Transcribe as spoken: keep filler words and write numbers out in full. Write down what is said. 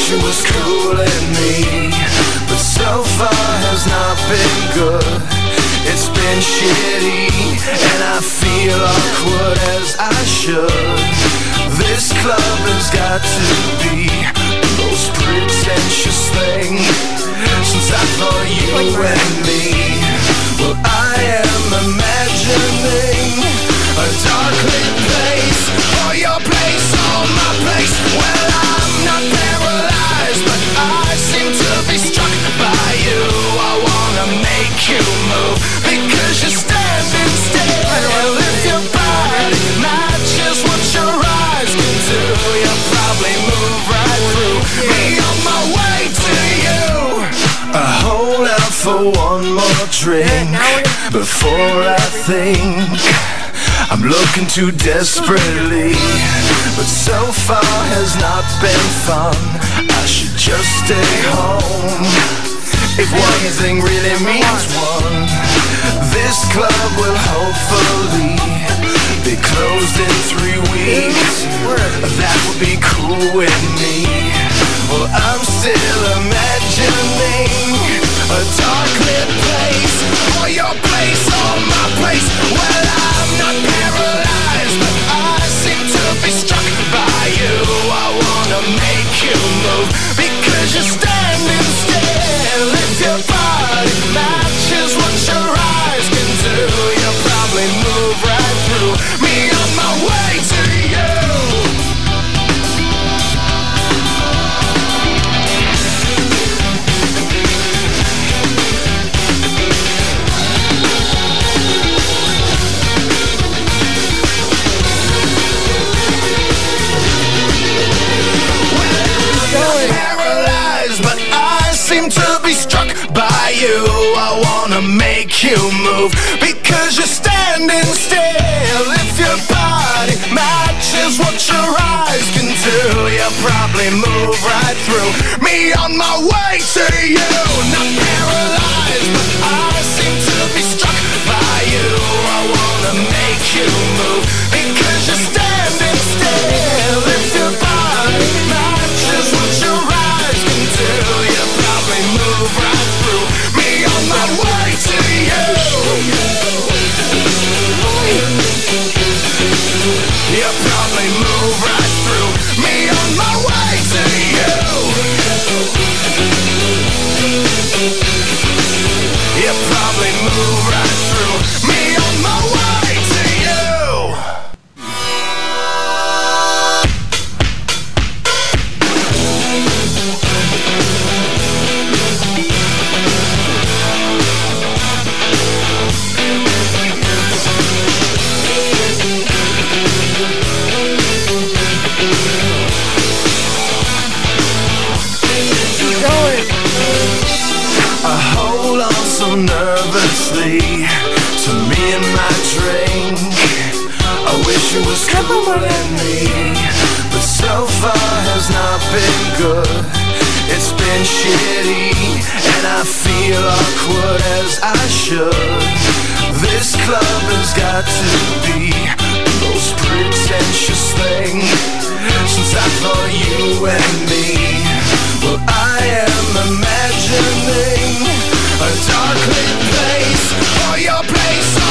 wish it was cooling me, but so far has not been good. It's been shitty, and I feel awkward as I should. This club has got to be the most pretentious thing since I thought you and me. Well, I am imagining a dark lit place, or your place, or my place. Well, I'm not paralyzed, but I seem to be struck by you. I wanna make you move, because you're standing still. If your body matches what your eyes can do, you'll probably move right through me on my way to you. I hold out for one more drink before I think I'm looking too desperately, but so far has not been fun. I should just stay home. If one thing really means one, this club will hopefully be closed in three weeks. That would be cool with me. Well, I'm still imagining a dark lit place, or your place, or my place. Well, I'm not paralyzed, but I seem to be struck by you. I wanna make you move, because you're standing still. If your body matches what your eyes can do, you'll probably move right through me on my way to you. To be struck by you, I wanna make you move, because you're standing still. If your body matches what your eyes can do, you'll probably move right through me on my way to you. Not paralyzed, but I seem to be struck by you. I wanna make you move, because you're standing still. If your body matches what your eyes can do, you'll probably move right through me on my way to you. You'll probably move right through me on my way to you. You'll probably move right through me on my way to you. Nervously to me and my drink. I wish it was cooling me, but so far has not been good. It's been shitty, and I feel awkward as I should. This club has got to be the most pretentious thing since I thought you and me. Well, I am imagining a dark lit place, or your place.